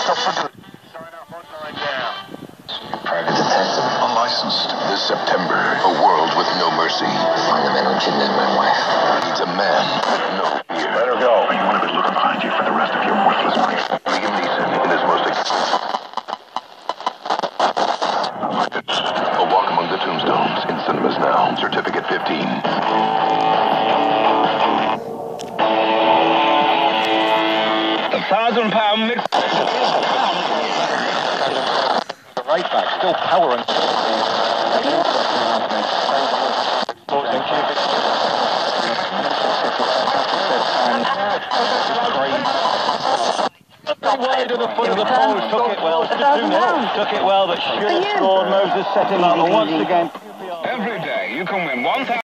Private detective. Unlicensed. This September, a world with no mercy. Fundamental kidnapped my wife. Needs a man with no fear. Let her go. You want to be looking behind you for the rest of your worthless life. Liam Neeson in his most expensive. A Walk Among the Tombstones in cinemas now. Certificate 15. £1,000 mix. Right back, still powering. Wide of the foot of the post, took it well. Took it well, but should have scored. Moses set him up, and once again. Every day you can win 1,000.